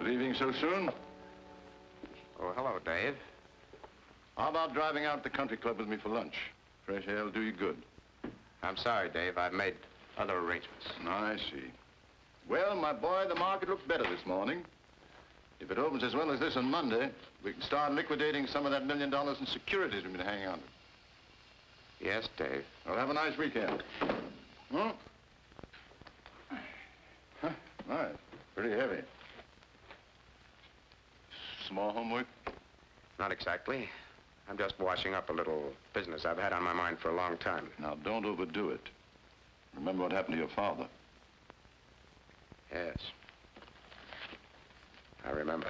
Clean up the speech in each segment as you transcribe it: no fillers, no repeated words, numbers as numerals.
Leaving so soon? Oh, hello, Dave. How about driving out to the country club with me for lunch? Fresh air will do you good. I'm sorry, Dave. I've made other arrangements. I see. Well, my boy, the market looks better this morning. If it opens as well as this on Monday, we can start liquidating some of that $1 million in securities we've been hanging on to. Yes, Dave. Well, have a nice weekend. Hmm? Huh, nice. Pretty heavy. Small homework? Not exactly. I'm just washing up a little business I've had on my mind for a long time. Now, don't overdo it. Remember what happened to your father. Yes. I remember.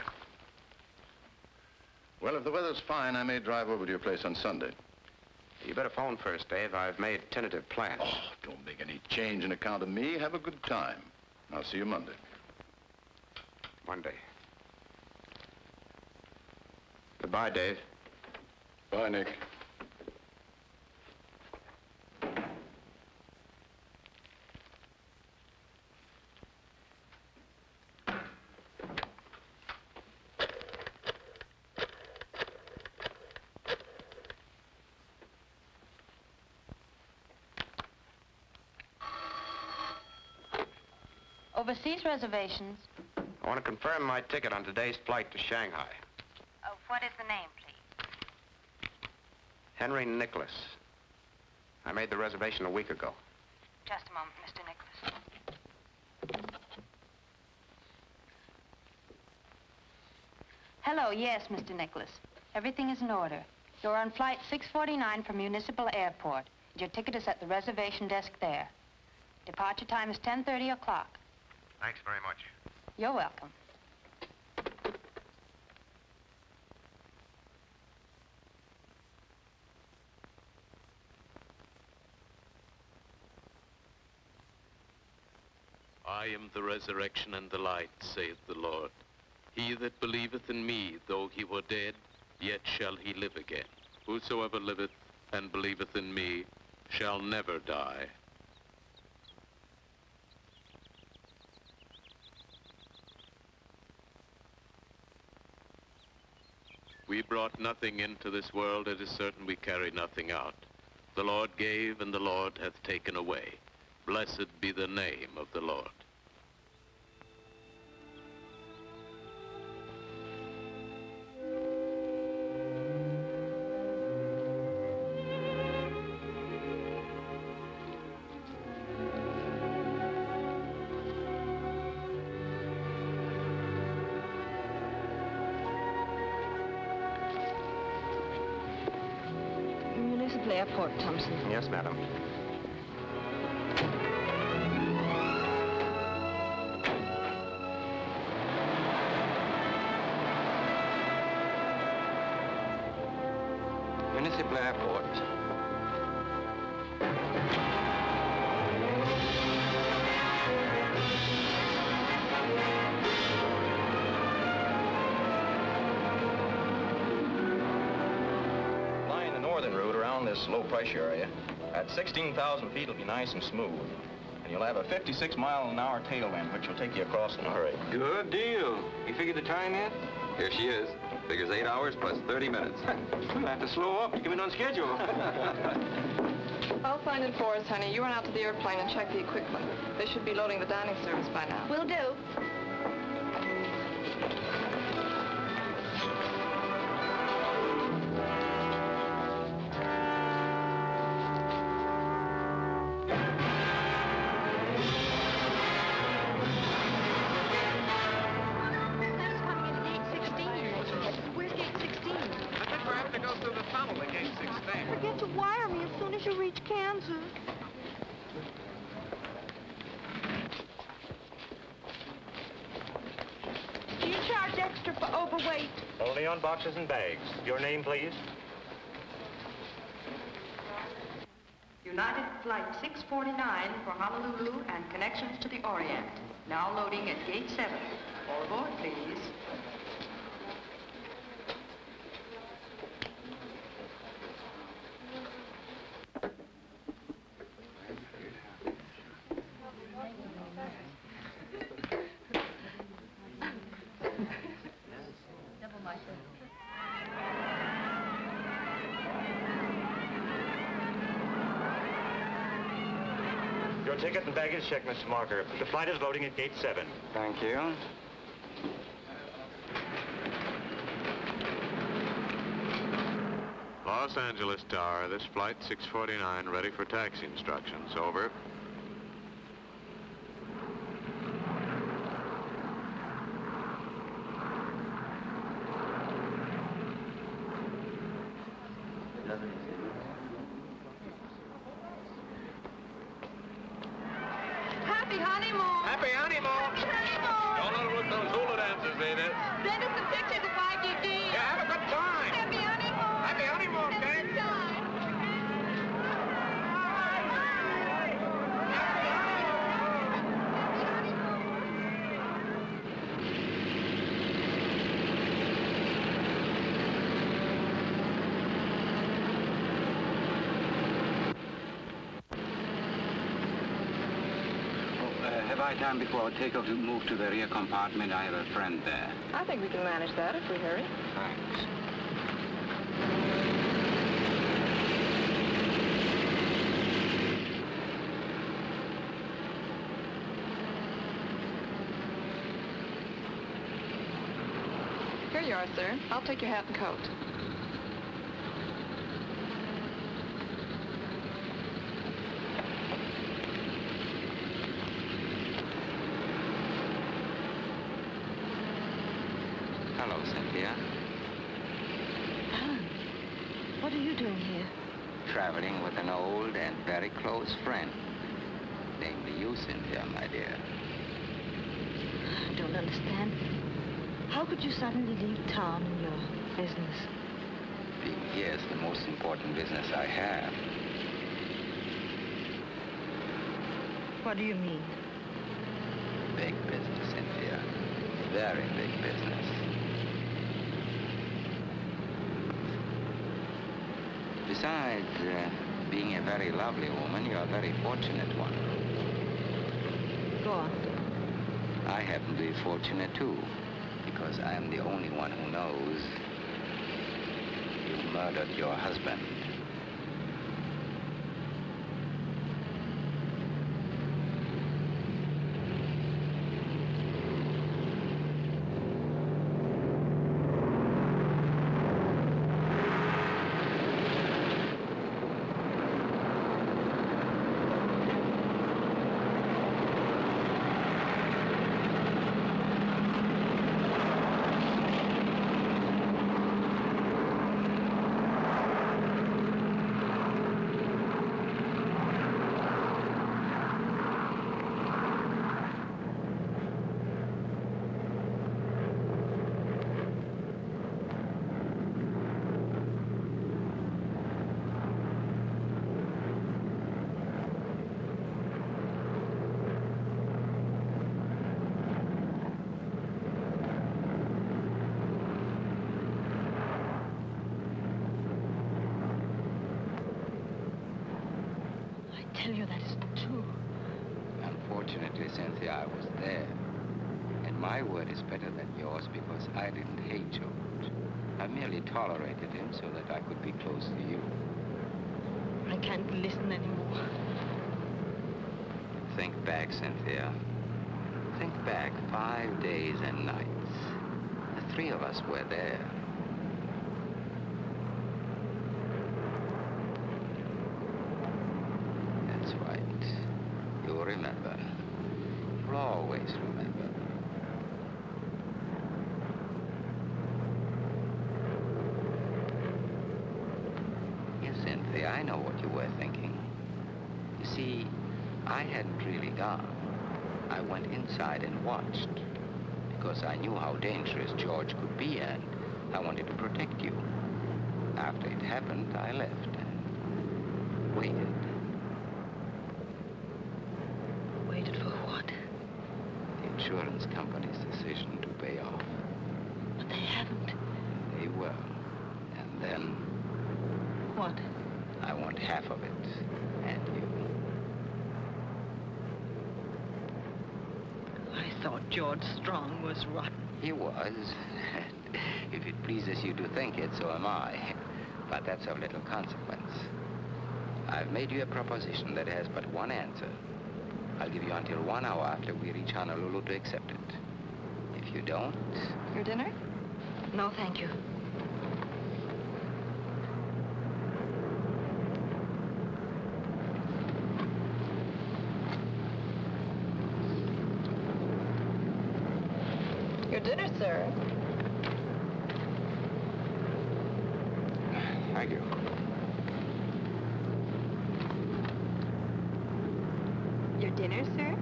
Well, if the weather's fine, I may drive over to your place on Sunday. You better phone first, Dave. I've made tentative plans. Oh, don't make any change in account of me. Have a good time. I'll see you Monday. Monday. Goodbye, Dave. Bye, Nick. Overseas reservations. I want to confirm my ticket on today's flight to Shanghai. Oh, what is the name, please? Henry Nicholas. I made the reservation a week ago. Just a moment, Mr. Nicholas. Hello, yes, Mr. Nicholas. Everything is in order. You're on flight 649 from Municipal Airport. Your ticket is at the reservation desk there. Departure time is 10:30 o'clock. Thanks very much. You're welcome. I am the resurrection and the light, saith the Lord. He that believeth in me, though he were dead, yet shall he live again. Whosoever liveth and believeth in me shall never die. We brought nothing into this world, it is certain we carry nothing out. The Lord gave, and the Lord hath taken away. Blessed be the name of the Lord. Municipal Airport, Thompson. Yes, madam. Municipal Airport. Flying the northern route around this low pressure area, at 16,000 feet it'll be nice and smooth. And you'll have a 56-mile-an-hour tailwind, which will take you across in a hurry. Good deal. You figured the time yet? Here she is. Figures 8 hours plus 30 minutes. We'll have to slow up to come in on schedule. I'll find it for us, honey. You run out to the airplane and check the equipment. They should be loading the dining service by now. Will do. Forget to wire me as soon as you reach Kansas. Do you charge extra for overweight? Only on boxes and bags. Your name, please? United Flight 649 for Honolulu and connections to the Orient. Now loading at Gate 7. All aboard, please. Your ticket and baggage check, Mr. Marker. The flight is loading at gate 7. Thank you. Los Angeles Tower, this flight 649, ready for taxi instructions. Over. Happy honeymoon. Happy honeymoon! Honeymoon. Don't let her with those hula dancers, ain't it? Send us the pictures if I give you. Yeah, have a good time! Happy honeymoon. Happy honeymoon, Have a gang! good time. Have I time before takeoff to move to the rear compartment? I have a friend there. I think we can manage that if we hurry. Thanks. Here you are, sir. I'll take your hat and coat. Hello, Cynthia. Alan, what are you doing here? Traveling with an old and very close friend. Namely you, Cynthia, my dear. I don't understand. How could you suddenly leave town in your business? Being here is the most important business I have. What do you mean? Big business, Cynthia. Very big business. Besides being a very lovely woman, you're a very fortunate one. Go on. I happen to be fortunate, too, because I am the only one who knows you murdered your husband. I tell you that isn't true. Unfortunately, Cynthia, I was there. And my word is better than yours because I didn't hate George. I merely tolerated him so that I could be close to you. I can't listen anymore. Think back, Cynthia. Think back 5 days and nights. The three of us were there. That's right. You'll remember. You'll always remember. Yes, Cynthia, I know what you were thinking. You see, I hadn't really gone. I went inside and watched because I knew how dangerous George could be and I wanted to protect you. After it happened, I left and waited. Waited for what? The insurance company's decision to pay off. But they haven't. They will. And then What? I want half of it and you. I thought George Strong was rotten. He was. If it pleases you to think it, so am I. But that's of little consequence. I've made you a proposition that has but one answer. I'll give you until 1 hour after we reach Honolulu to accept it. If you don't... Your dinner? No, thank you. Your dinner, sir. Thank you. Your dinner, sir?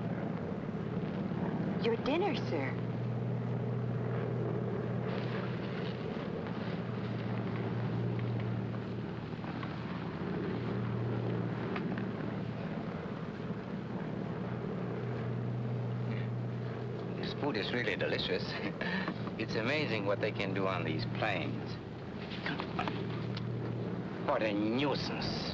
Your dinner, sir. This food is really delicious. It's amazing what they can do on these planes. What a nuisance.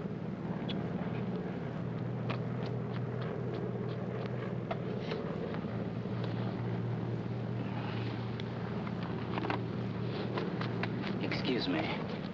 Excuse me.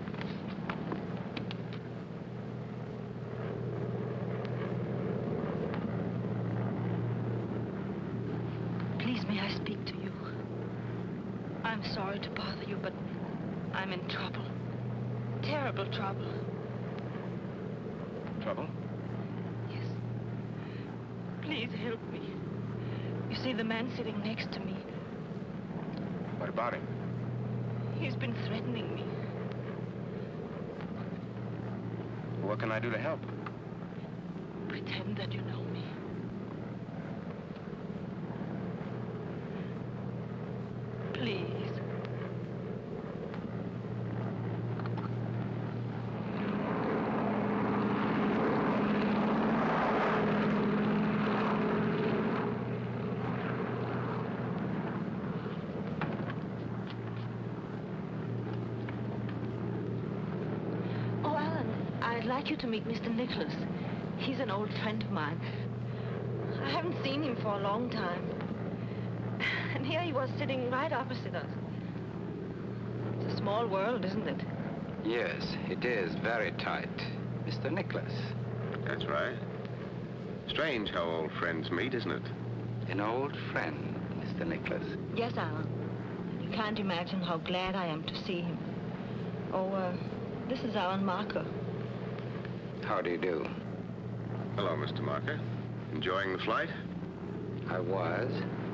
Please, may I speak to you? I'm sorry to bother you, but I'm in trouble. Terrible trouble. Trouble? Yes. Please help me. You see, the man sitting next to me, What about him? he's been threatening me. What can I do to help? Pretend that you know me. Please. Oh, Alan, I'd like you to meet Mr. Nicholas. He's an old friend of mine. I haven't seen him for a long time. And here he was sitting right opposite us. It's a small world, isn't it? Yes, it is very tight. Mr. Nicholas. That's right. Strange how old friends meet, isn't it? An old friend, Mr. Nicholas. Yes, Alan. You can't imagine how glad I am to see him. Oh, this is Alan Marker. How do you do? Hello, Mr. Marker. Enjoying the flight? I was.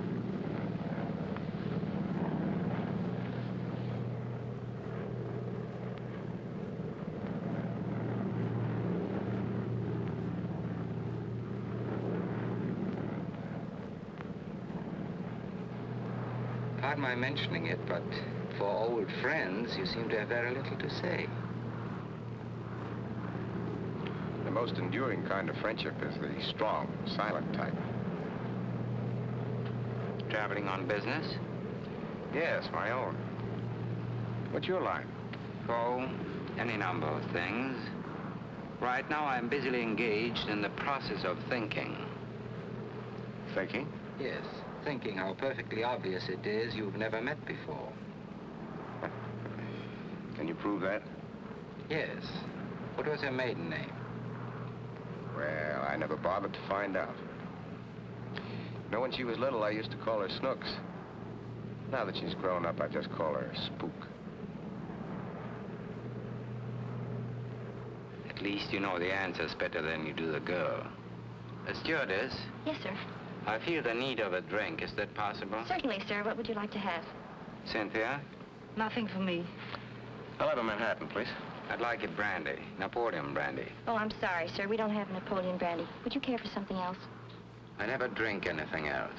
Pardon my mentioning it, but for old friends, you seem to have very little to say. The most enduring kind of friendship is the strong, silent type. Traveling on business? Yes, my own. What's your line? Oh, any number of things. Right now, I'm busily engaged in the process of thinking. Thinking? Yes, thinking how perfectly obvious it is you've never met before. Can you prove that? Yes. What was her maiden name? Well, I never bothered to find out. You know, when she was little, I used to call her Snooks. Now that she's grown up, I just call her Spook. At least you know the answers better than you do the girl. A stewardess, Yes, sir. I feel the need of a drink. Is that possible? Certainly, sir. What would you like to have? Cynthia? Nothing for me. I'll have a Manhattan, please. I'd like it brandy. Napoleon brandy. Oh, I'm sorry, sir. We don't have Napoleon brandy. Would you care for something else? I never drink anything else.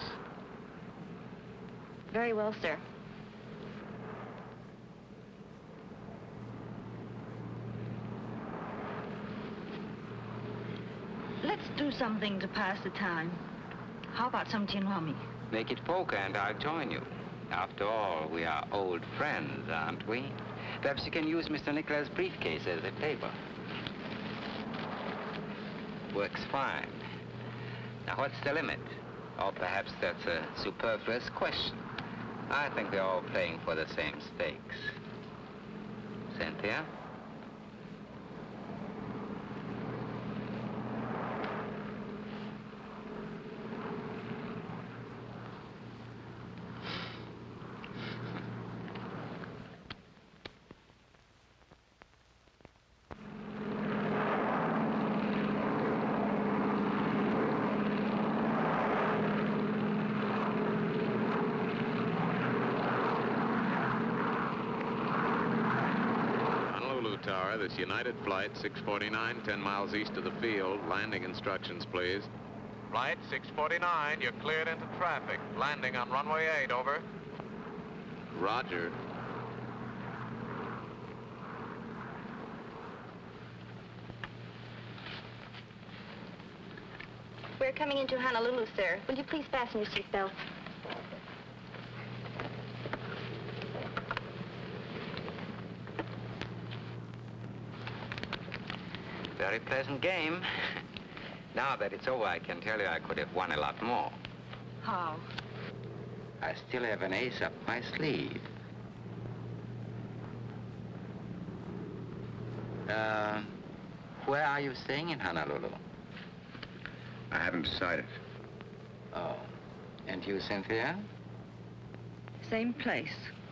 Very well, sir. Let's do something to pass the time. How about some gin rummy? Make it poker and I'll join you. After all, we are old friends, aren't we? Perhaps you can use Mr. Nicholas' briefcase as a table. Works fine. Now, what's the limit? Or perhaps that's a superfluous question. I think they're all playing for the same stakes. Cynthia? Tower. This United Flight 649, 10 miles east of the field. Landing instructions, please. Flight 649, you're cleared into traffic. Landing on runway 8, over. Roger. We're coming into Honolulu, sir. Will you please fasten your seatbelt? Very pleasant game. Now that it's over, I can tell you I could have won a lot more. How? I still have an ace up my sleeve. Where are you staying in Honolulu? I haven't decided. Oh. And you, Cynthia? Same place.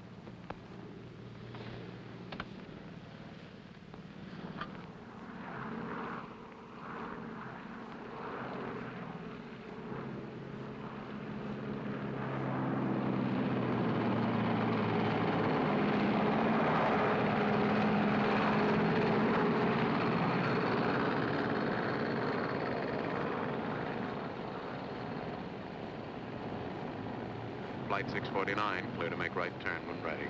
Flight 649, clear to make right turn when ready.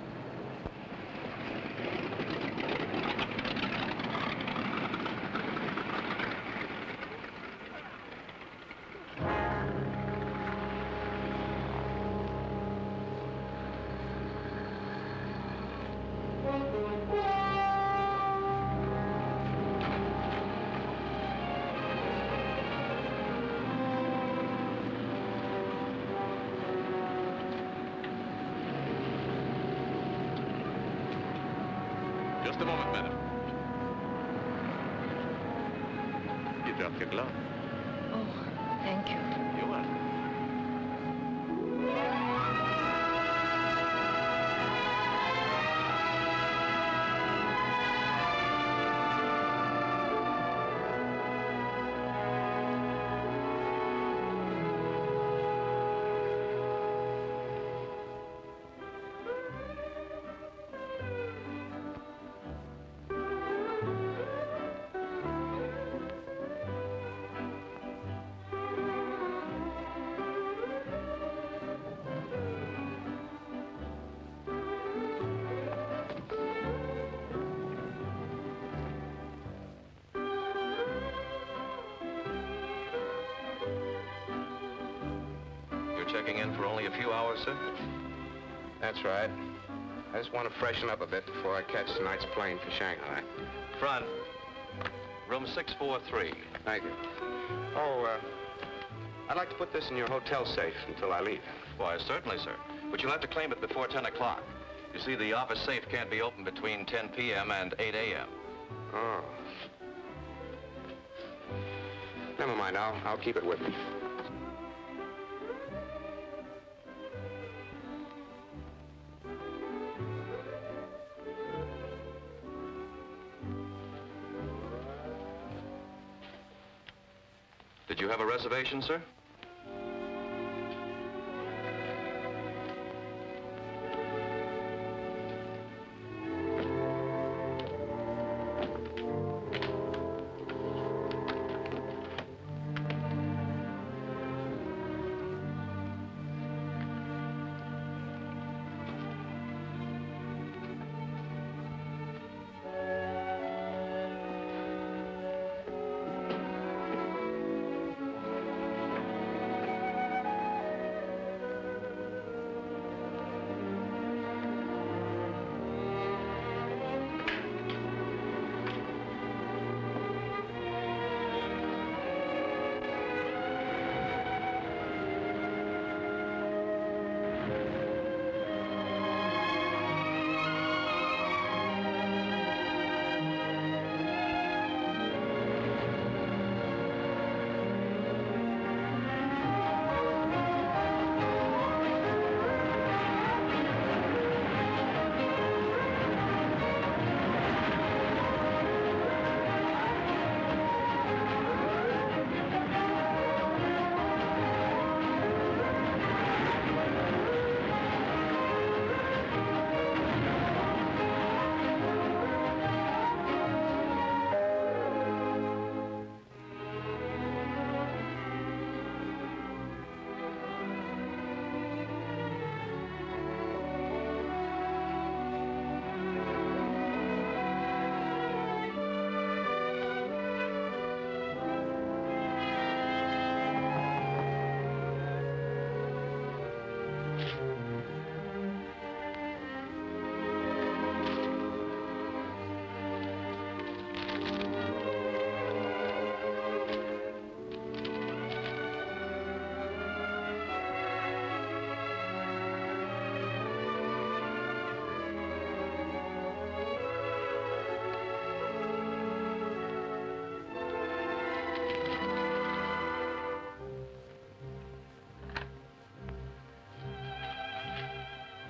Just a moment, madam. You dropped your glove. Oh, thank you. You're welcome. Checking in for only a few hours, sir? That's right. I just want to freshen up a bit before I catch tonight's plane for Shanghai. Front. Room 643. Thank you. Oh, I'd like to put this in your hotel safe until I leave. Why, certainly, sir. But you'll have to claim it before 10 o'clock. You see, the office safe can't be opened between 10 p.m. and 8 a.m. Oh. Never mind. I'll keep it with me. Did you have a reservation, sir?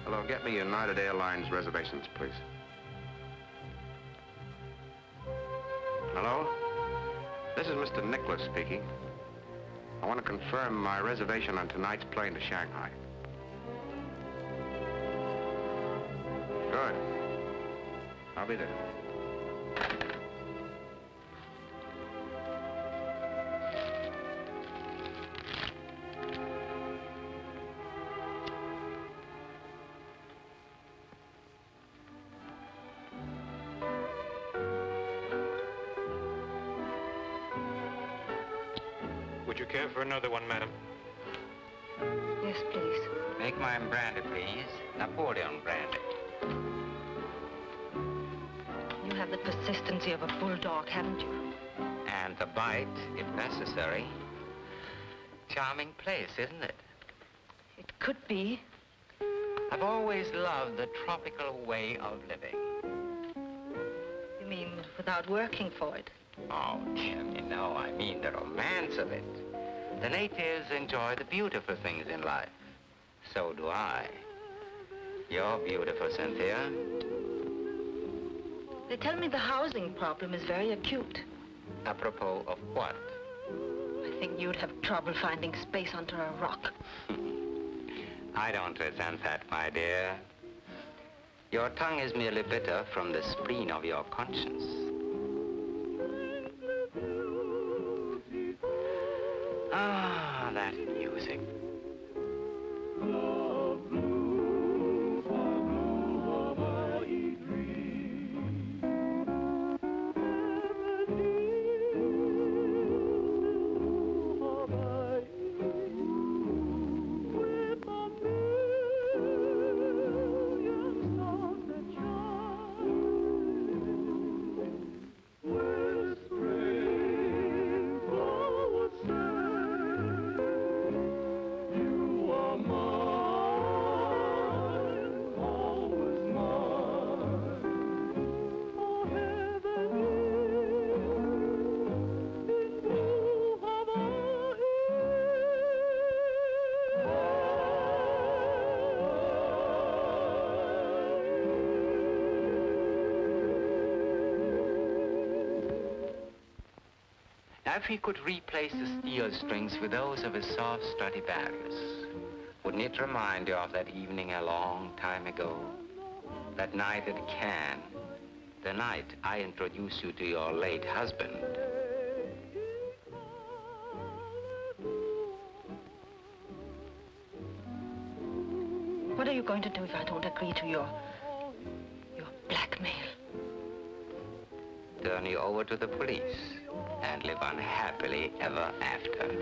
Hello, get me United Airlines reservations, please. Hello? This is Mr. Nicholas speaking. I want to confirm my reservation on tonight's plane to Shanghai. Good. I'll be there. Would you care for another one, madam? Yes, please. Make mine brandy, please. Napoleon brandy. You have the persistency of a bulldog, haven't you? And the bite, if necessary. Charming place, isn't it? It could be. I've always loved the tropical way of living. You mean without working for it? Oh, Jimmy, no, I mean the romance of it. The natives enjoy the beautiful things in life. So do I. You're beautiful, Cynthia. They tell me the housing problem is very acute. Apropos of what? I think you'd have trouble finding space under a rock. I don't resent that, my dear. Your tongue is merely bitter from the spleen of your conscience. Ah, that music. If he could replace the steel strings with those of his soft Stradivarius, wouldn't it remind you of that evening a long time ago? That night at Cannes, the night I introduced you to your late husband. What are you going to do if I don't agree to your blackmail? Turn you over to the police and live unhappily ever after.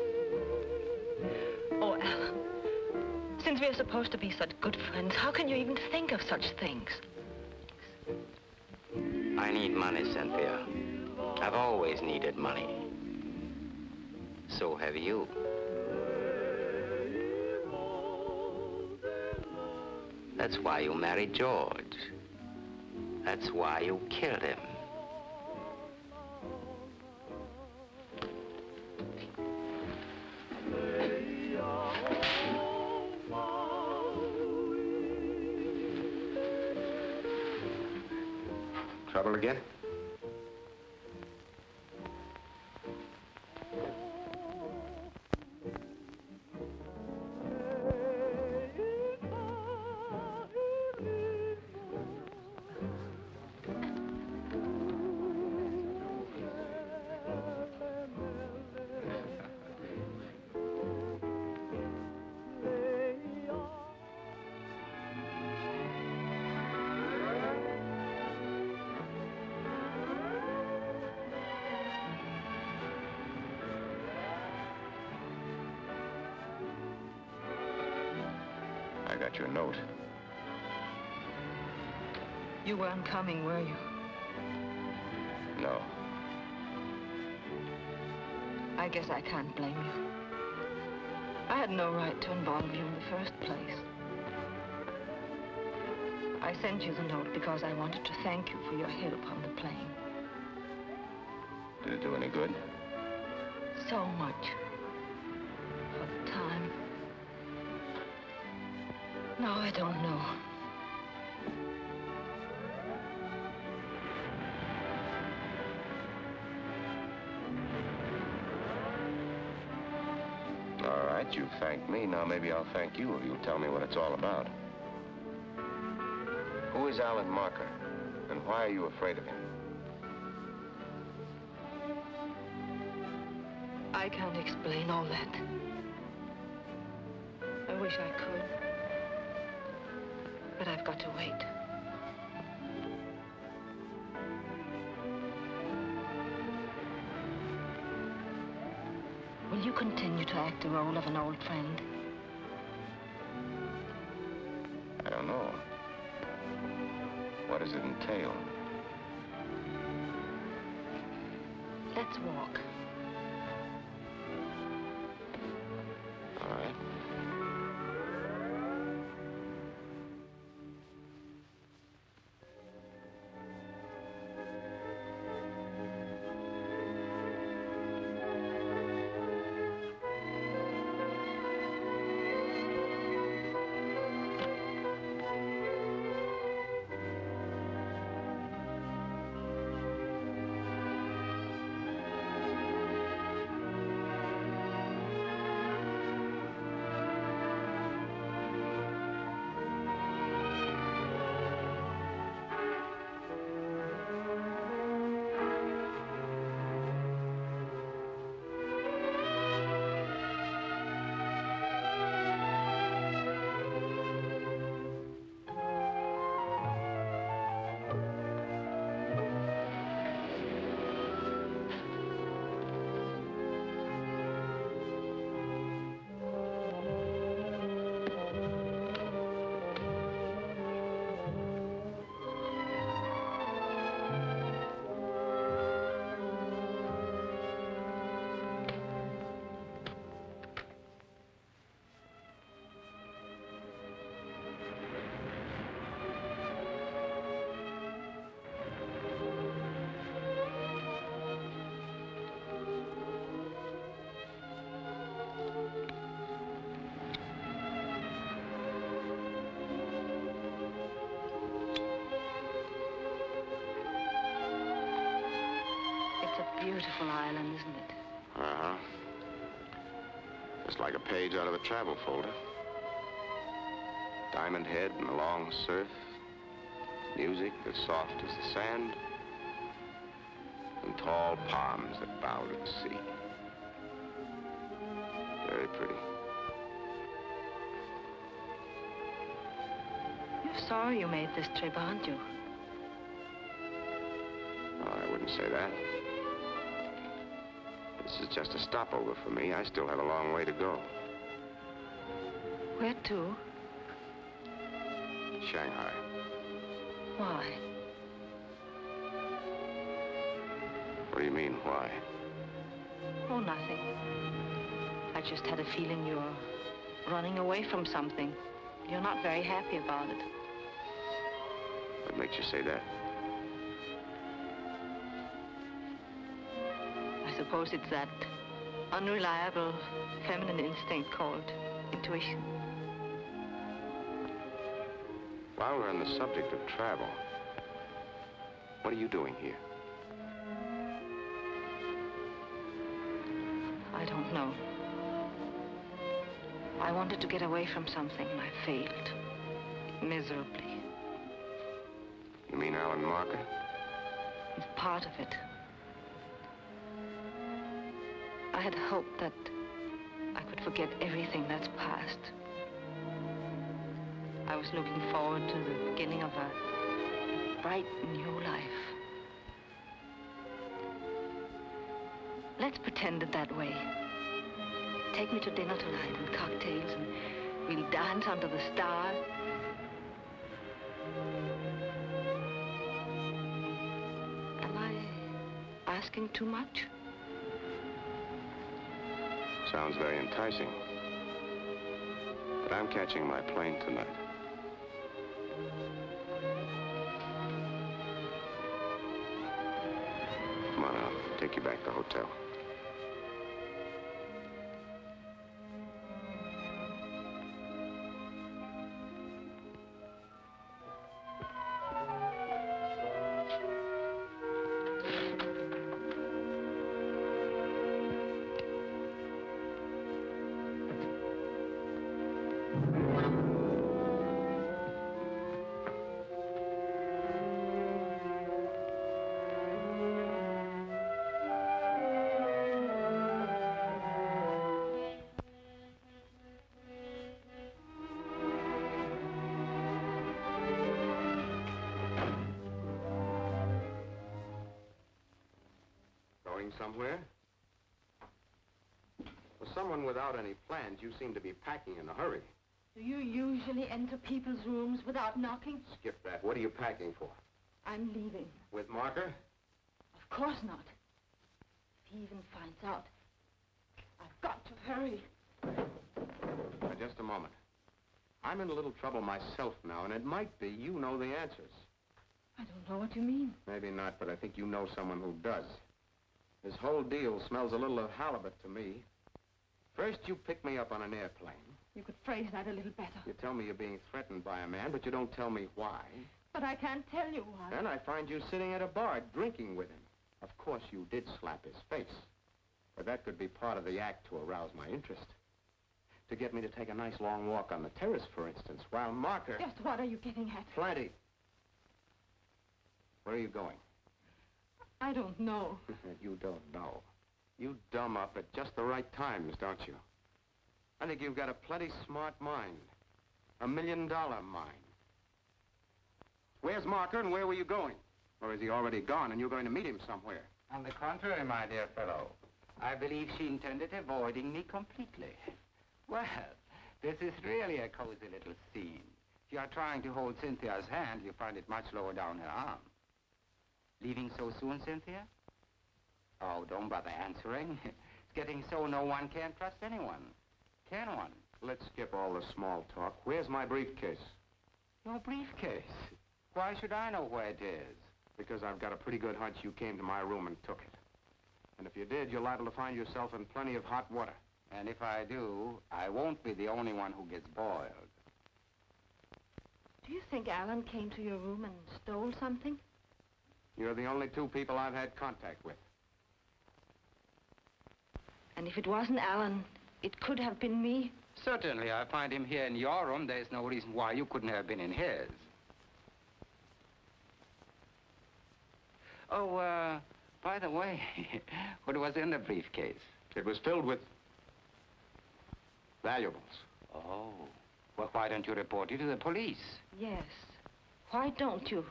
Oh, Alan, since we're supposed to be such good friends, how can you even think of such things? I need money, Cynthia. I've always needed money. So have you. That's why you married George. That's why you killed him. Trouble again? I got your note. You weren't coming, were you? No. I guess I can't blame you. I had no right to involve you in the first place. I sent you the note because I wanted to thank you for your help on the plane. Did it do any good? So much. For the time. No, I don't know. All right, you thanked me. Now maybe I'll thank you if you'll tell me what it's all about. Who is Alan Marker, and why are you afraid of him? I can't explain all that. I wish I could. But I've got to wait. Will you continue to act the role of an old friend? I don't know. What does it entail? Let's walk. All right. Beautiful island, isn't it? Uh-huh. Just like a page out of a travel folder. Diamond Head and the long surf. Music as soft as the sand. And tall palms that bow to the sea. Very pretty. You're sorry you made this trip, aren't you? Oh, I wouldn't say that. This is just a stopover for me. I still have a long way to go. Where to? Shanghai. Why? What do you mean, why? Oh, nothing. I just had a feeling you're running away from something. You're not very happy about it. What makes you say that? I suppose it's that unreliable feminine instinct called intuition. While we're on the subject of travel, what are you doing here? I don't know. I wanted to get away from something and I failed. Miserably. You mean Alan Marker? It's part of it. I had hoped that I could forget everything that's past. I was looking forward to the beginning of a bright new life. Let's pretend it that way. Take me to dinner tonight and cocktails, and we'll dance under the stars. Am I asking too much? Sounds very enticing. But I'm catching my plane tonight. Come on, I'll take you back to the hotel. going somewhere. For someone without any plans, you seem to be packing in a hurry. Do you usually enter people's rooms without knocking? Skip that. What are you packing for? I'm leaving. With Marker? Of course not. If he even finds out, I've got to hurry. Now, just a moment. I'm in a little trouble myself now, and it might be you know the answers. I don't know what you mean. Maybe not, but I think you know someone who does. This whole deal smells a little of halibut to me. First, you pick me up on an airplane. You could phrase that a little better. You tell me you're being threatened by a man, but you don't tell me why. But I can't tell you why. Then I find you sitting at a bar drinking with him. Of course, you did slap his face. But that could be part of the act to arouse my interest. To get me to take a nice long walk on the terrace, for instance, while Marker... Just what are you getting at? Plenty. Where are you going? I don't know. You don't know. You dumb up at just the right times, don't you? I think you've got a plenty smart mind. $1 million mind. Where's Marker and where were you going? Or is he already gone and you're going to meet him somewhere? On the contrary, my dear fellow. I believe she intended avoiding me completely. Well, this is really a cozy little scene. If you are trying to hold Cynthia's hand, you find it much lower down her arm. Leaving so soon, Cynthia? Oh, don't bother answering. It's getting so no one can trust anyone. Can one? Let's skip all the small talk. Where's my briefcase? Your briefcase? Why should I know where it is? Because I've got a pretty good hunch you came to my room and took it. And if you did, you're liable to find yourself in plenty of hot water. And if I do, I won't be the only one who gets boiled. Do you think Alan came to your room and stole something? You're the only two people I've had contact with. And if it wasn't Alan, it could have been me? Certainly, I find him here in your room. There's no reason why you couldn't have been in his. Oh, by the way, what was in the briefcase? It was filled with valuables. Oh. Well, why don't you report it to the police? Yes. Why don't you?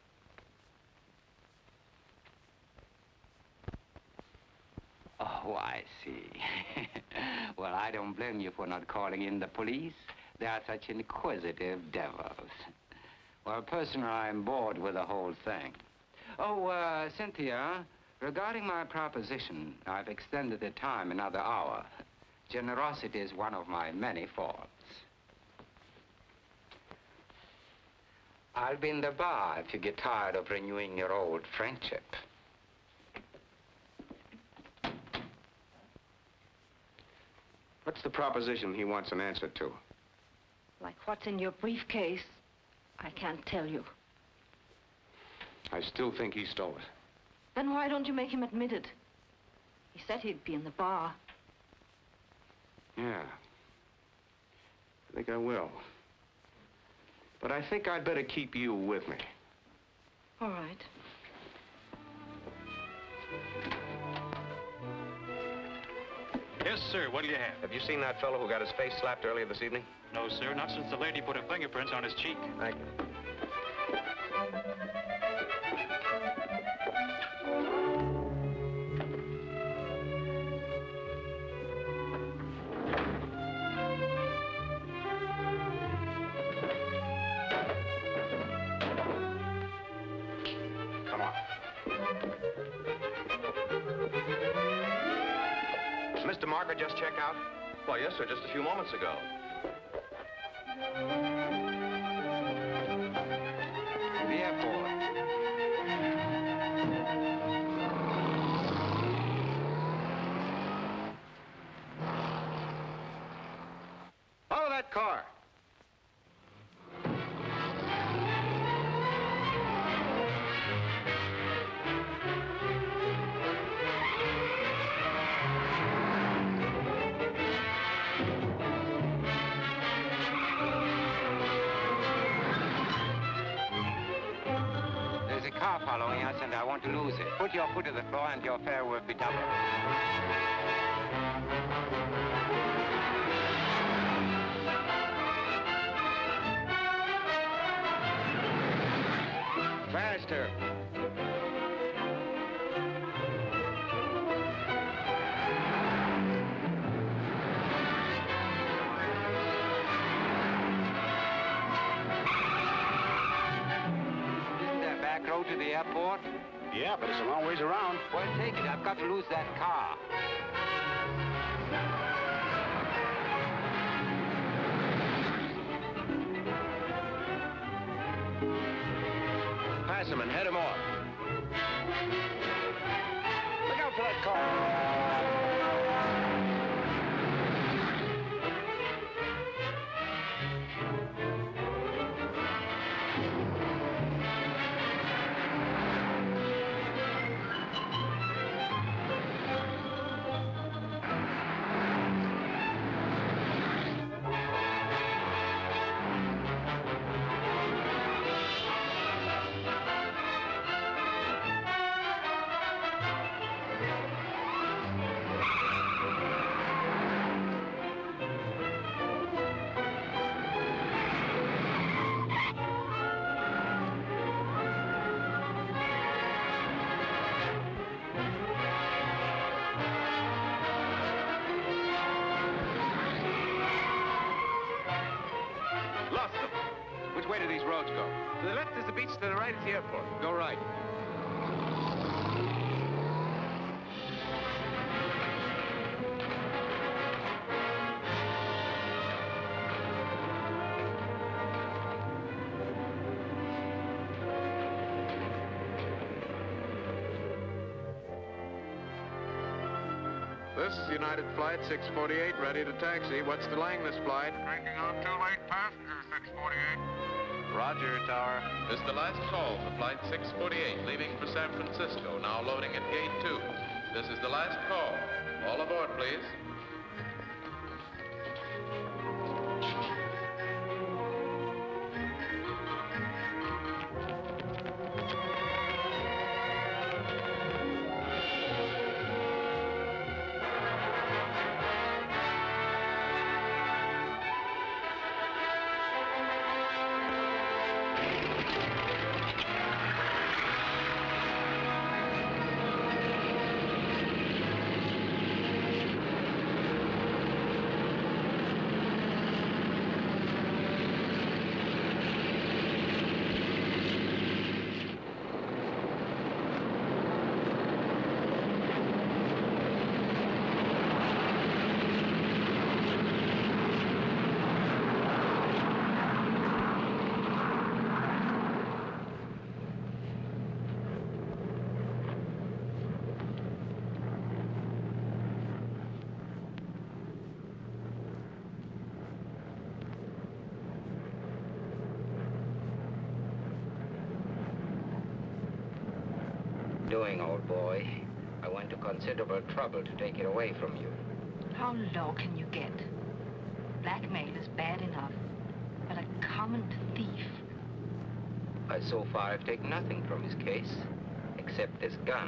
Oh, I see. Well, I don't blame you for not calling in the police. They are such inquisitive devils. Well, personally, I'm bored with the whole thing. Oh, Cynthia, regarding my proposition, I've extended the time another hour. Generosity is one of my many faults. I'll be in the bar if you get tired of renewing your old friendship. What's the proposition he wants an answer to? Like what's in your briefcase, I can't tell you. I still think he stole it. Then why don't you make him admit it? He said he'd be in the bar. Yeah. I think I will. But I think I'd better keep you with me. All right. Yes, sir. What do you have? Have you seen that fellow who got his face slapped earlier this evening? No, sir. Not since the lady put her fingerprints on his cheek. Thank you. Come on. Mr. Marker just check out? Why, yes, sir, just a few moments ago. The airport. Follow that car. There's a car following us, and I want to lose it. Put your foot to the floor, and your fare will be doubled. Faster. to the airport? Yeah, but it's a long ways around. Well, take it. I've got to lose that car. Pass him and head him off. Look out for that car. Which way do these roads go? To the left is the beach, to the right is the airport. Go right. This is United Flight 648, ready to taxi. What's delaying this flight? Taking on 2 late passengers, 648. Roger, Tower. This is the last call for Flight 648, leaving for San Francisco, now loading at Gate 2. This is the last call. All aboard, please. Doing, old boy. I went to considerable trouble to take it away from you. How low can you get? Blackmail is bad enough, but a common thief. So far, I've taken nothing from his case, except this gun.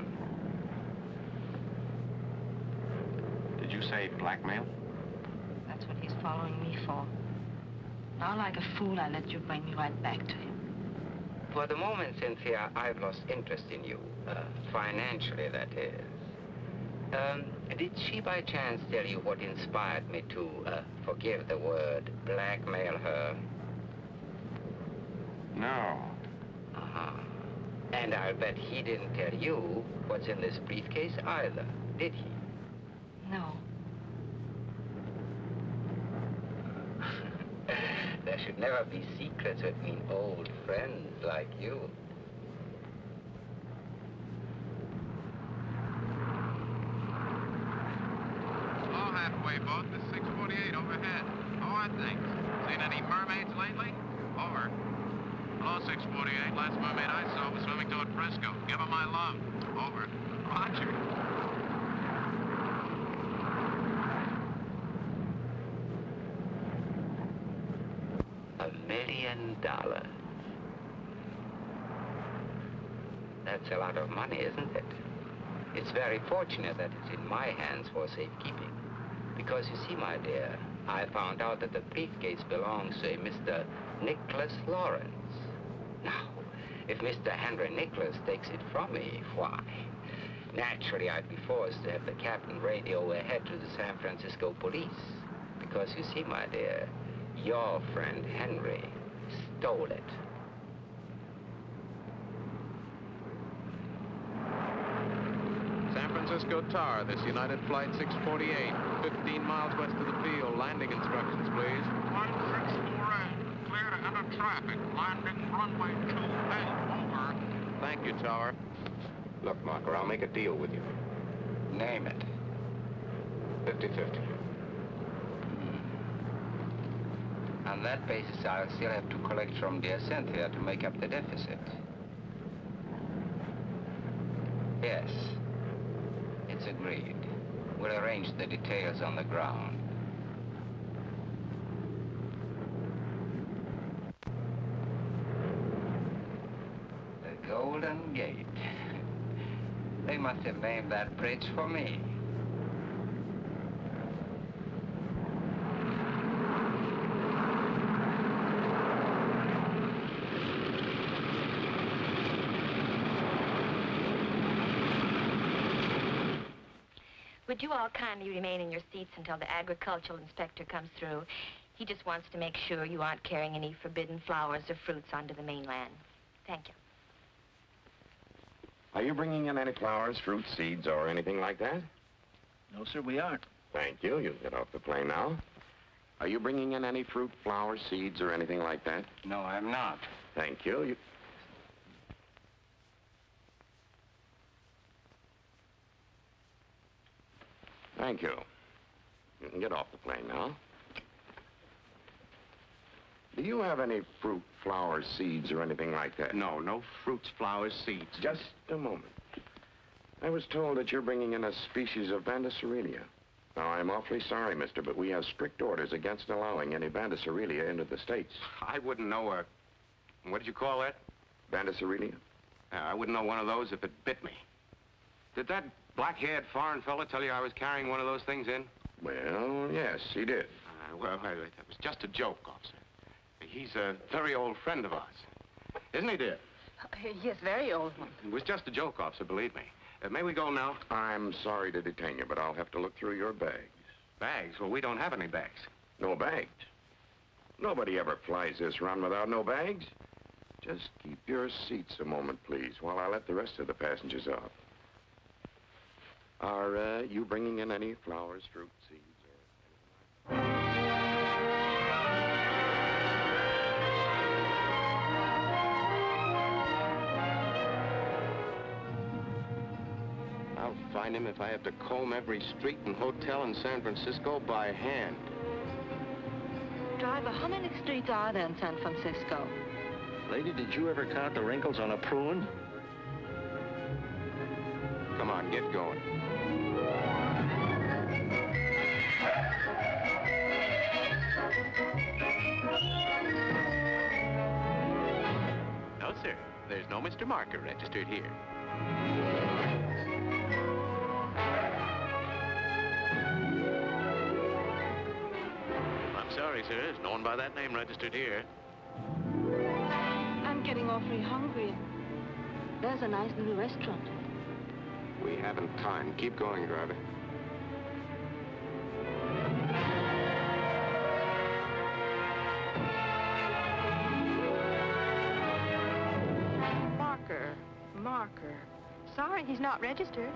Did you say blackmail? That's what he's following me for. Now, like a fool, I let you bring me right back to him. For the moment, Cynthia, I've lost interest in you. Financially, that is. Did she by chance tell you what inspired me to, forgive the word, blackmail her? No. Uh-huh. And I'll bet he didn't tell you what's in this briefcase either, did he? No. There should never be secrets between old friends like you. All halfway boat, the 648 overhead. How are things? Seen any mermaids lately? Over. Hello, 648. Last mermaid I saw was swimming toward Frisco. Give her my love. Over. Roger. $1 million. That's a lot of money, isn't it? It's very fortunate that it's in my hands for safekeeping. Because you see, my dear, I found out that the briefcase belongs to a Mr. Nicholas Lawrence. Now, if Mr. Henry Nicholas takes it from me, why, naturally I'd be forced to have the captain radio ahead to the San Francisco police. Because you see, my dear, your friend Henry stole it. Frisco Tower, this United Flight 648. 15 miles west of the field. Landing instructions, please. 1648. Clear to enter traffic. Landing runway 28. Over. Thank you, Tower. Look, Marker, I'll make a deal with you. Name it. 50-50. On that basis, I'll still have to collect from dear Cynthia to make up the deficit. Yes. It's agreed. We'll arrange the details on the ground. The Golden Gate. They must have named that bridge for me. Would you all kindly remain in your seats until the agricultural inspector comes through? He just wants to make sure you aren't carrying any forbidden flowers or fruits onto the mainland. Thank you. Are you bringing in any flowers, fruit, seeds, or anything like that? No, sir, we aren't. Thank you. You can get off the plane now. Are you bringing in any fruit, flowers, seeds, or anything like that? No, I'm not. Thank you. Thank you. You can get off the plane now. Do you have any fruit, flowers, seeds, or anything like that? No, no fruits, flowers, seeds. Just a moment. I was told that you're bringing in a species of Bandacerelia. Now, I'm awfully sorry, mister, but we have strict orders against allowing any Bandacerelia into the States. I wouldn't know a... What did you call that? Bandacerelia? I wouldn't know one of those if it bit me. Did that black-haired foreign fella tell you I was carrying one of those things in? Well, yes, he did. Well, that was just a joke, officer. He's a very old friend of ours. Isn't he, dear? Yes, very old one. It was just a joke, officer, believe me. May we go now? I'm sorry to detain you, but I'll have to look through your bags. Bags? Well, we don't have any bags. No bags? Nobody ever flies this run without no bags. Just keep your seats a moment, please, while I let the rest of the passengers off. Are you bringing in any flowers, fruit, seeds, or anything like that? I'll find him if I have to comb every street and hotel in San Francisco by hand. Driver, how many streets are there in San Francisco? Lady, did you ever count the wrinkles on a prune? Come on, get going. No, sir. There's no Mr. Marker registered here. I'm sorry, sir. There's no one by that name registered here. I'm getting awfully hungry. There's a nice little restaurant. We haven't time. Keep going, driver. Marker. Sorry, he's not registered.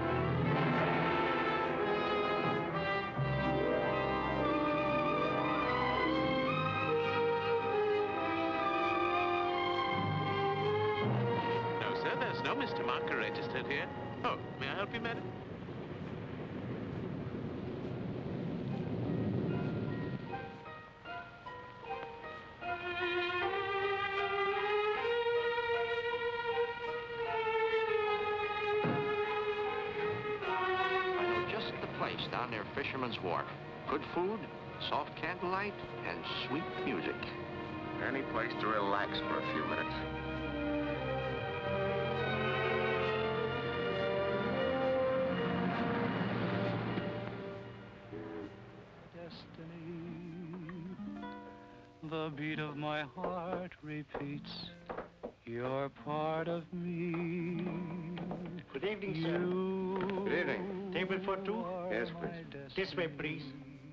No, sir, there's no Mr. Marker registered here. Oh, may I help you, madam? Down near Fisherman's Wharf. Good food, soft candlelight, and sweet music. Any place to relax for a few minutes. Destiny, the beat of my heart repeats. You're part of me. Good evening, sir. Good evening. Table for two? Yes, please. This way, please.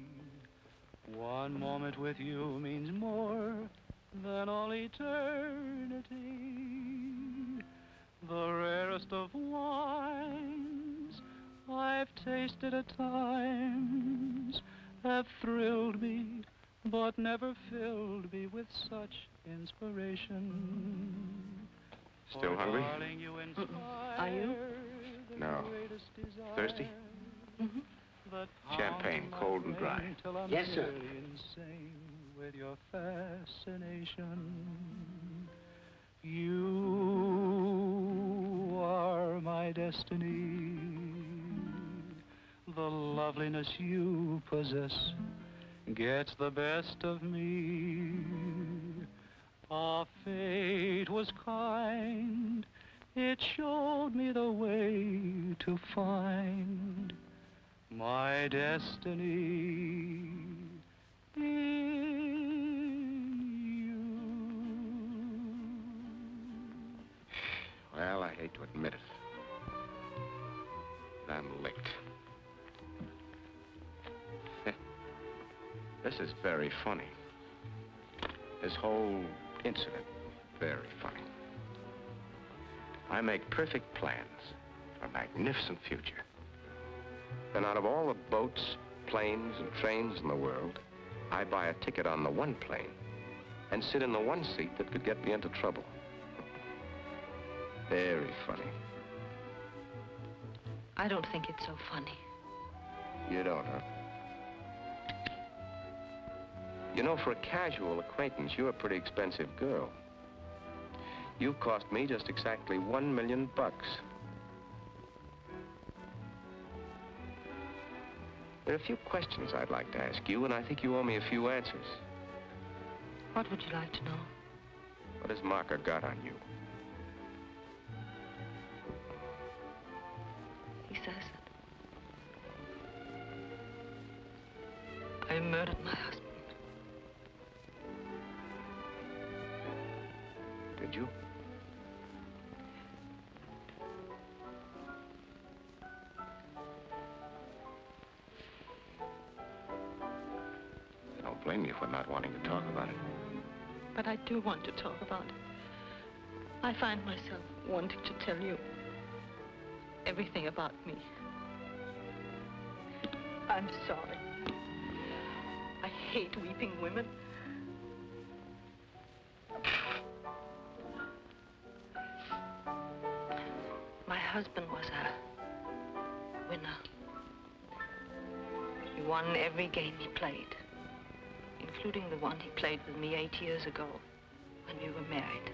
One moment with you means more than all eternity. The rarest of wines, I've tasted at times, have thrilled me, but never filled me with such inspiration. Still hungry? Are you? No. Thirsty? Mm-hmm. Champagne, cold and dry. Yes, sir. Insane with your fascination. You are my destiny. The loveliness you possess gets the best of me. Our fate was kind. It showed me the way to find my destiny in you. Well, I hate to admit it. But I'm licked. This is very funny. This whole incident, very funny. I make perfect plans for a magnificent future. Then out of all the boats, planes, and trains in the world, I buy a ticket on the one plane and sit in the one seat that could get me into trouble. Very funny. I don't think it's so funny. You don't, huh? You know, for a casual acquaintance, you're a pretty expensive girl. You cost me just exactly $1 million. There are a few questions I'd like to ask you, and I think you owe me a few answers. What would you like to know? What has Marker got on you? He says that I murdered my husband. Did you? I don't blame you for not wanting to talk about it. But I do want to talk about it. I find myself wanting to tell you everything about me. I'm sorry. I hate weeping women. My husband was a winner. He won every game he played, including the one he played with me 8 years ago when we were married.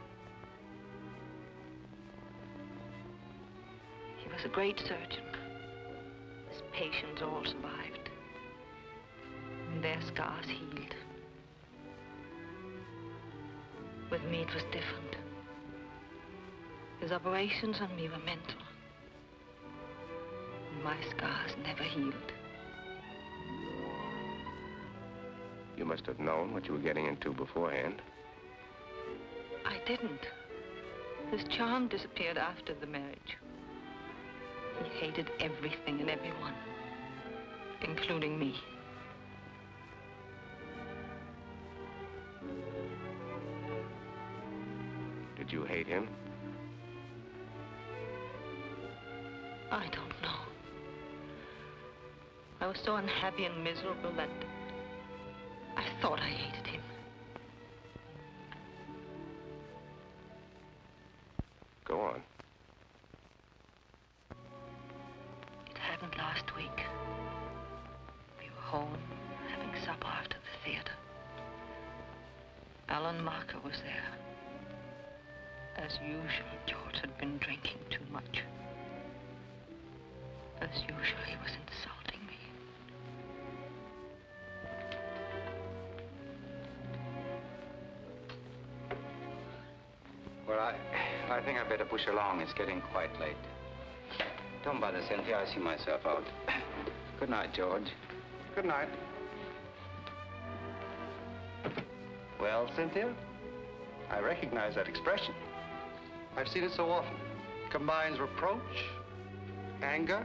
He was a great surgeon. His patients all survived, and their scars healed. With me, it was different. His operations on me were mental. My scars never healed. You must have known what you were getting into beforehand. I didn't. His charm disappeared after the marriage. He hated everything and everyone, including me. Did you hate him? I don't know. I was so unhappy and miserable that I thought I hated him. Go on. It happened last week. We were home, having supper after the theater. Alan Marker was there. As usual, George had been drinking too much. As usual, he was insulting me. Well, I think I better push along. It's getting quite late. Don't bother, Cynthia. I see myself out. Good night, George. Good night. Well, Cynthia, I recognize that expression. I've seen it so often. It combines reproach, anger,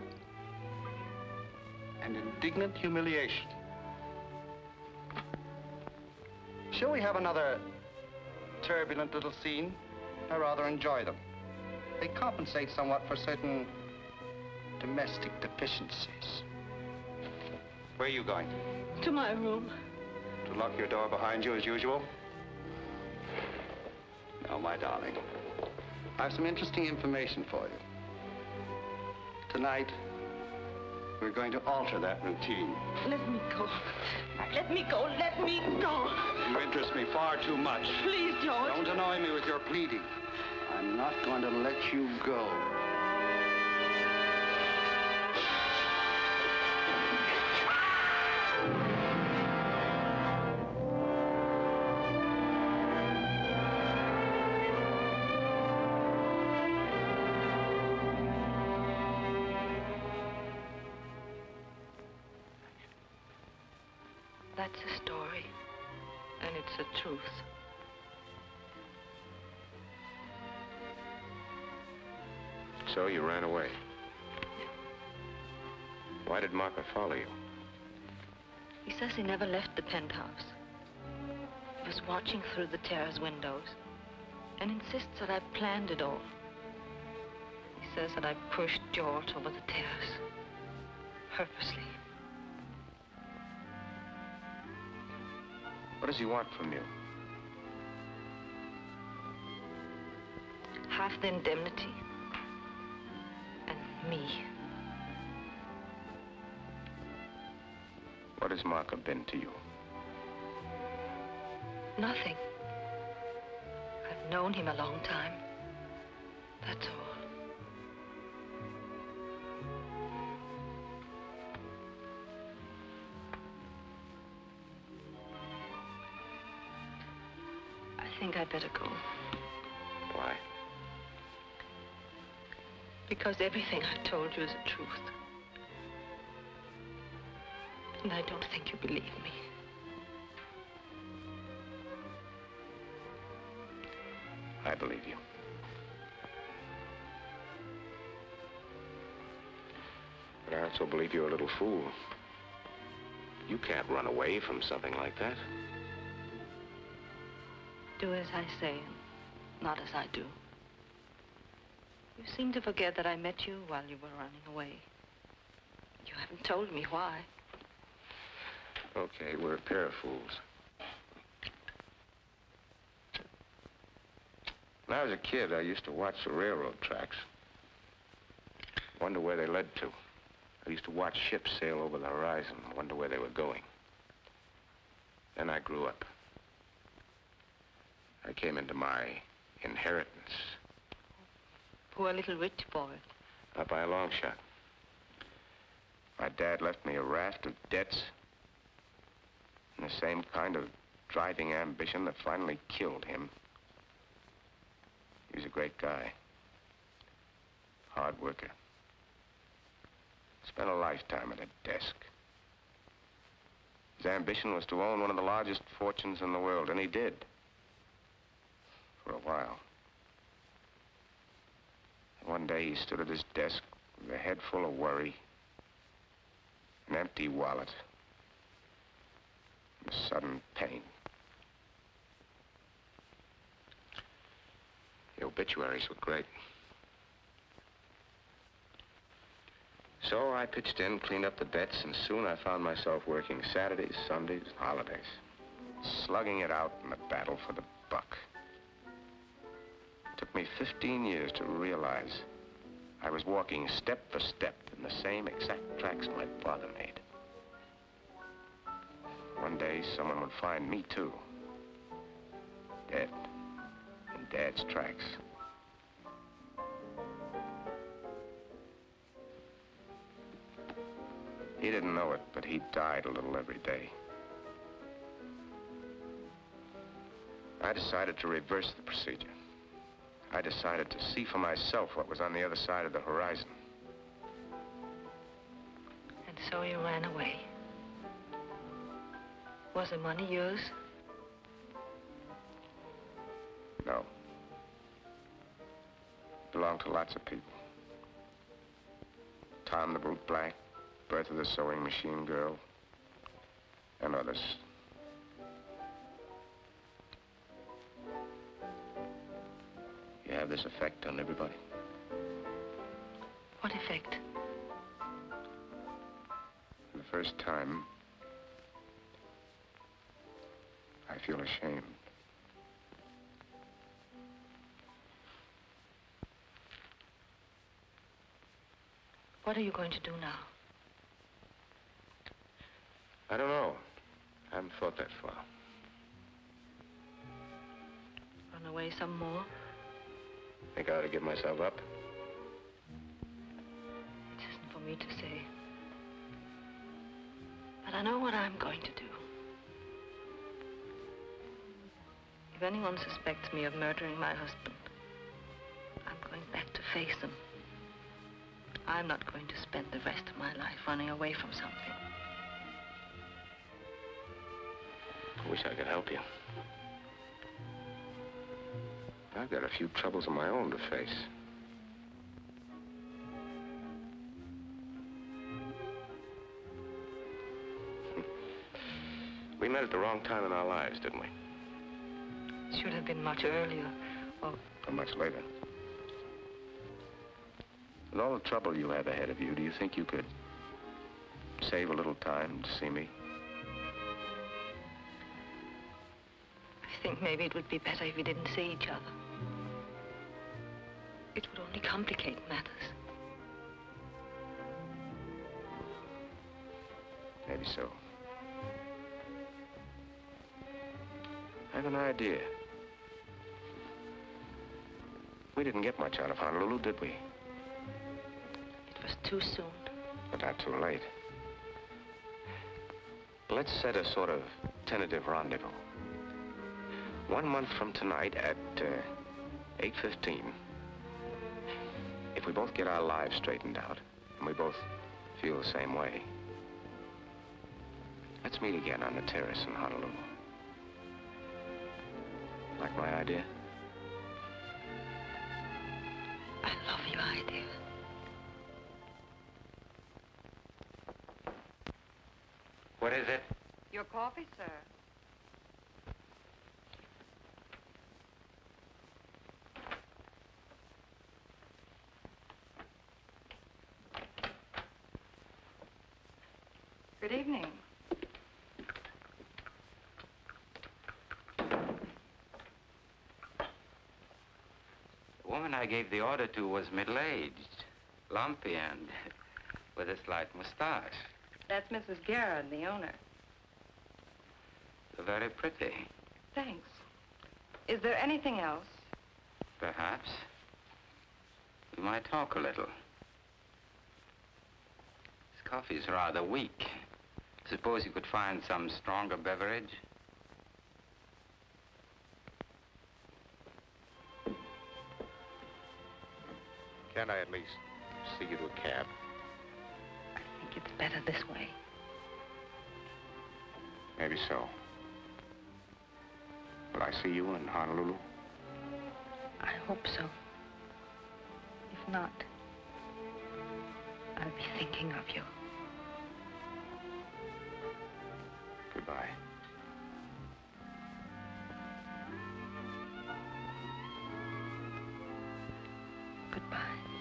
and indignant humiliation. Shall we have another turbulent little scene? I rather enjoy them. They compensate somewhat for certain domestic deficiencies. Where are you going? To my room. To lock your door behind you as usual? No, my darling. I have some interesting information for you. Tonight, we're going to alter that routine. Let me go. Let me go. Let me go. You interest me far too much. Please, George. Don't annoy me with your pleading. I'm not going to let you go. That's a story, and it's a truth. So you ran away. Why did Marker follow you? He says he never left the penthouse. He was watching through the terrace windows and insists that I planned it all. He says that I pushed George over the terrace, purposely. What does he want from you? Half the indemnity. And me. What has Marker been to you? Nothing. I've known him a long time. That's all. I think I'd better go. Why? Because everything I told you is the truth. And I don't think you believe me. I believe you. But I also believe you're a little fool. You can't run away from something like that. Do as I say, not as I do. You seem to forget that I met you while you were running away. You haven't told me why. Okay, we're a pair of fools. When I was a kid, I used to watch the railroad tracks. Wonder where they led to. I used to watch ships sail over the horizon, wonder where they were going. Then I grew up. I came into my inheritance. Poor little rich boy. Not by a long shot. My dad left me a raft of debts and the same kind of driving ambition that finally killed him. He was a great guy. Hard worker. Spent a lifetime at a desk. His ambition was to own one of the largest fortunes in the world, and he did. For a while. One day he stood at his desk with a head full of worry, an empty wallet, and a sudden pain. The obituaries were great. So I pitched in, cleaned up the debts, and soon I found myself working Saturdays, Sundays, holidays, slugging it out in the battle for the buck. It took me 15 years to realize I was walking step for step in the same exact tracks my father made. One day, someone would find me, too. Dead. In Dad's tracks. He didn't know it, but he died a little every day. I decided to reverse the procedure. I decided to see for myself what was on the other side of the horizon. And so you ran away. Was the money yours? No. It belonged to lots of people. Tom the Brute Black, Bertha the Sewing Machine Girl, and others. You have this effect on everybody? What effect? first time, I feel ashamed. What are you going to do now? I don't know. I haven't thought that far. Run away some more? Think I ought to give myself up? It isn't for me to say. But I know what I'm going to do. If anyone suspects me of murdering my husband, I'm going back to face them. I'm not going to spend the rest of my life running away from something. I wish I could help you. I've got a few troubles of my own to face. We met at the wrong time in our lives, didn't we? It should have been much earlier, or much later. With all the trouble you have ahead of you, do you think you could save a little time to see me? I think maybe it would be better if we didn't see each other. It would only complicate matters. Maybe so. I have an idea. We didn't get much out of Honolulu, did we? It was too soon. But not too late. Let's set a sort of tentative rendezvous. 1 month from tonight at 8:15. If we both get our lives straightened out, and we both feel the same way, let's meet again on the terrace in Honolulu. Like my idea? I love your idea. What is it? Your coffee, sir. Good evening. The woman I gave the order to was middle-aged, lumpy, and with a slight mustache. That's Mrs. Garrett, the owner. Very pretty. Thanks. Is there anything else? Perhaps. We might talk a little. This coffee's rather weak. Suppose you could find some stronger beverage? Can't I at least see you to a cab? I think it's better this way. Maybe so. Will I see you in Honolulu? I hope so. If not, I'll be thinking of you. Goodbye. Goodbye.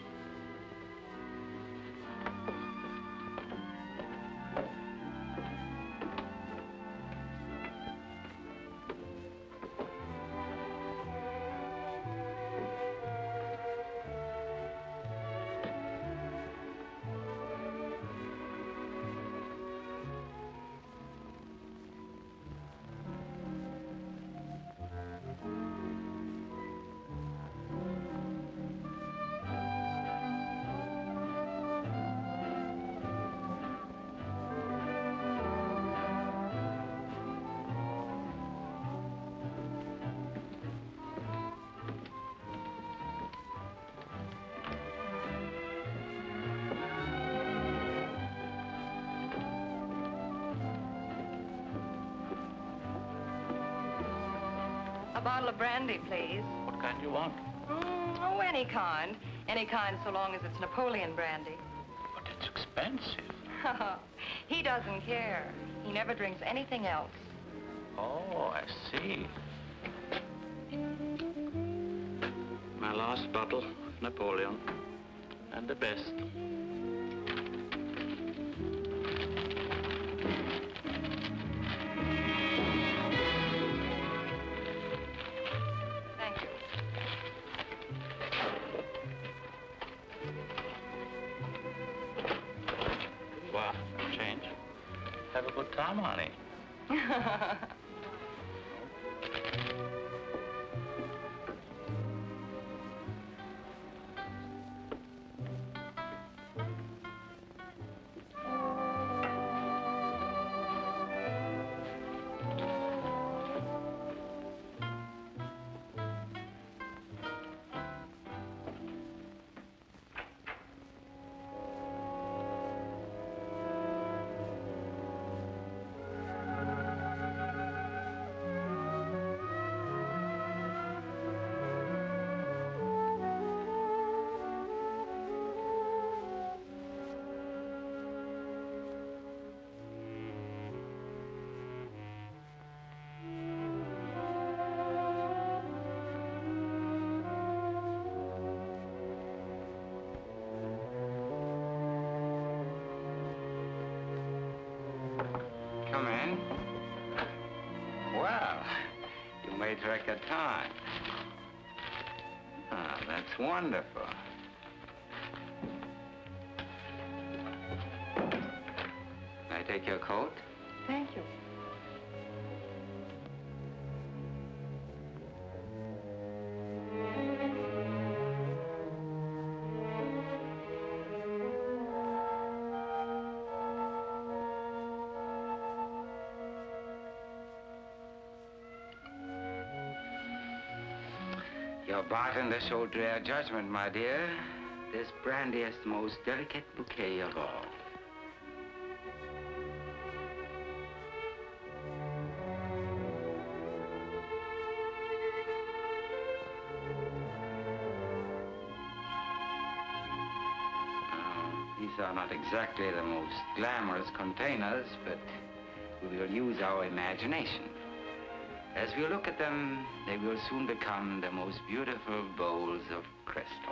A bottle of brandy, please. What kind do you want? Oh, any kind. Any kind so long as it's Napoleon brandy. But it's expensive. He doesn't care. He never drinks anything else. Oh, I see. My last bottle, Napoleon. And the best. Uncle Tom, honey. Come in. Well, you made record time. Ah, that's wonderful. Can I take your coat? Thank you. Your bartender showed rare judgment, my dear. This brandy is the most delicate bouquet of all. These are not exactly the most glamorous containers, but we will use our imagination. As we look at them, they will soon become the most beautiful bowls of crystal.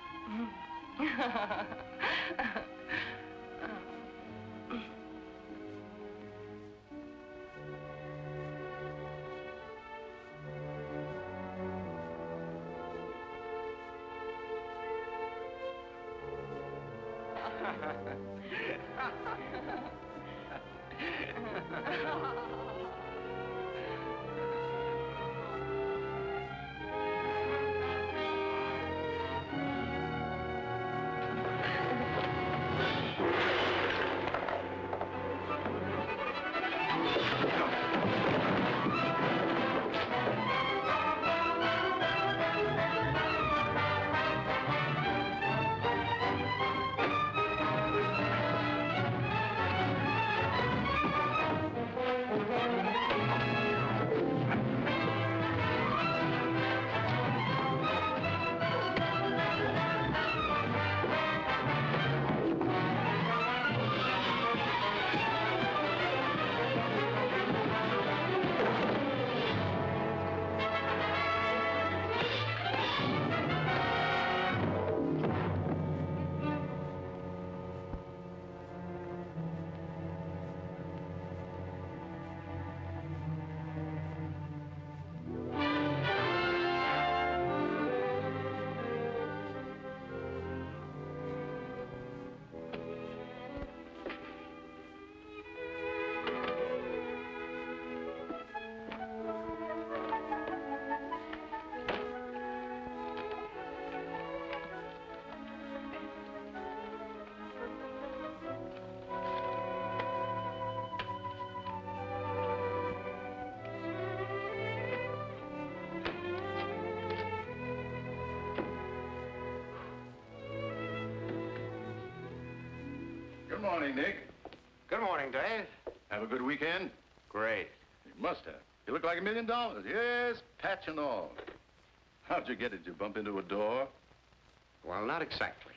Good morning, Nick. Good morning, Dave. Have a good weekend? Great. You must have. You look like $1 million. Yes, patch and all. How'd you get it? Did you bump into a door? Well, not exactly.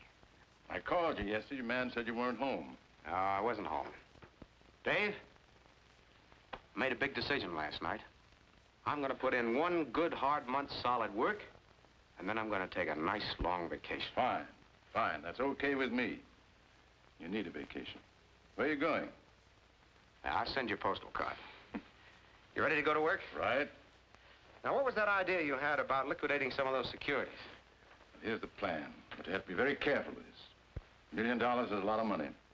I called you yesterday. Your man said you weren't home. No, I wasn't home. Dave, I made a big decision last night. I'm going to put in one good, hard month's solid work, and then I'm going to take a nice, long vacation. Fine. Fine. That's okay with me. You need a vacation. Where are you going? I'll send you a postal card. You ready to go to work? Right. Now, what was that idea you had about liquidating some of those securities? Here's the plan. But you have to be very careful with this. $1 million is a lot of money.